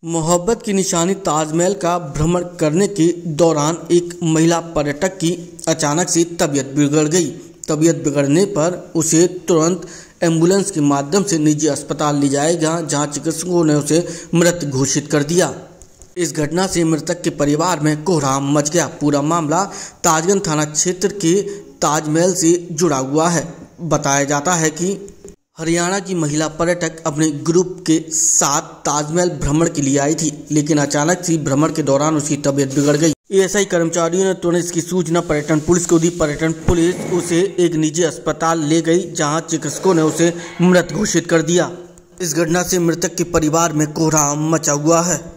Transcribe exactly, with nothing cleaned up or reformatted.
मोहब्बत की निशानी ताजमहल का भ्रमण करने के दौरान एक महिला पर्यटक की अचानक से तबीयत बिगड़ गई। तबीयत बिगड़ने पर उसे तुरंत एम्बुलेंस के माध्यम से निजी अस्पताल ले जाया गया, जहां चिकित्सकों ने उसे मृत घोषित कर दिया। इस घटना से मृतक के परिवार में कोहराम मच गया। पूरा मामला ताजगंज थाना क्षेत्र के ताजमहल से जुड़ा हुआ है। बताया जाता है कि हरियाणा की महिला पर्यटक अपने ग्रुप के साथ ताजमहल भ्रमण के लिए आई थी, लेकिन अचानक से भ्रमण के दौरान उसकी तबीयत बिगड़ गई। एएसआई कर्मचारियों ने तुरंत इसकी सूचना पर्यटन पुलिस को दी। पर्यटन पुलिस उसे एक निजी अस्पताल ले गई, जहां चिकित्सकों ने उसे मृत घोषित कर दिया। इस घटना से मृतक के परिवार में कोहराम मचा हुआ है।